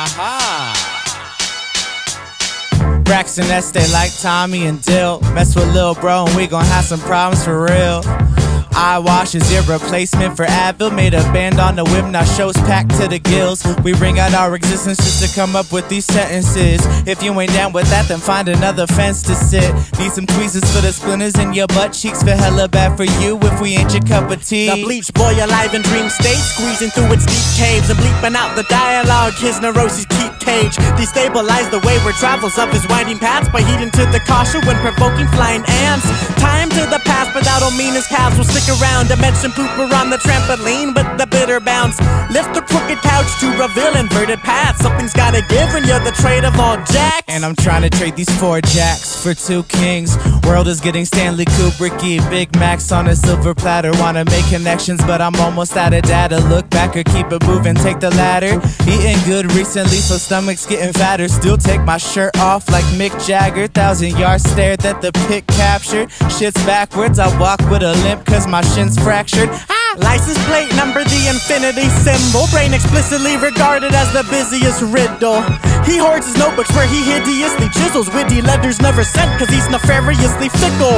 Brax and Este like Tommy and Dill. Mess with Lil Bro and we gon' have some problems for real. EYEWASH is your replacement for Advil. Made a band on the whip, now shows packed to the gills. We bring out our existence just to come up with these sentences. If you ain't down with that, then find another fence to sit. Need some tweezers for the splinters in your butt cheeks. Feel hella bad for you if we ain't your cup of tea. The bleach boy alive in dream state, squeezing through its deep caves and bleeping out the dialogue his neuroses keep cage. Destabilize the wayward travels of his winding paths by heeding to the caution when provoking flying ants. Time to the past, but that'll mean his calves will stick around. Dimension pooper on the trampoline with the bitter bounce. Lift the crooked couch to reveal inverted paths. Something's gotta give when you're the trade of all jacks. And I'm trying to trade these 4 jacks for 2 kings. World is getting Stanley Kubrick-y. Big Macs on a silver platter. Wanna make connections, but I'm almost out of data. Look back or keep it moving, take the ladder. Eating good recently, so stomach's getting fatter. Still take my shirt off like Mick Jagger. 1,000-yard stare that the pick captured. Shit's backwards, I walk with a limp cause my shin's fractured. License plate number, the infinity symbol. Brain explicitly regarded as the busiest riddle. He hoards his notebooks where he hideously chisels witty letters never sent cause he's nefariously fickle.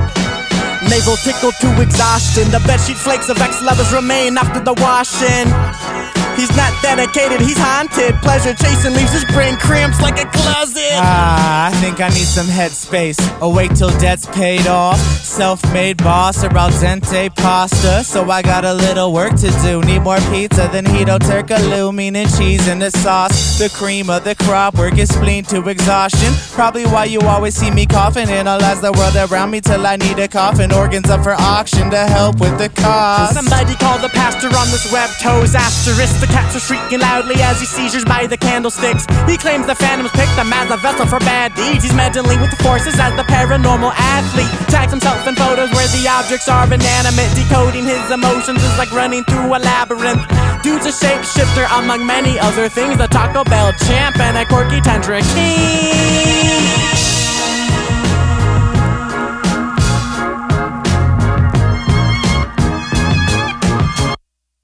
Navel tickled to exhaustion. The bedsheet flakes of ex-lovers remain after the washing. He's not dedicated, he's haunted. Pleasure chasing leaves his brain cramps like a closet. I think I need some headspace. Awake till debt's paid off. Self-made boss or al dente pasta. So I got a little work to do. Need more pizza than Hito Turkaloo. Meaning cheese in the sauce. The cream of the crop. Work his spleen to exhaustion. Probably why you always see me coughing. Analyze the world around me till I need a coffin. Organs up for auction to help with the cost. Somebody call the pastor on this web toes asterisk. The cats are shrieking loudly as he seizures by the candlesticks. He claims the phantoms picked him as a vessel for bad deeds. He's meddling with the forces as the paranormal athlete. Tags himself in photos where the objects are inanimate. Decoding his emotions is like running through a labyrinth. Dude's a shapeshifter among many other things. The Taco Bell champ and a quirky tundra king.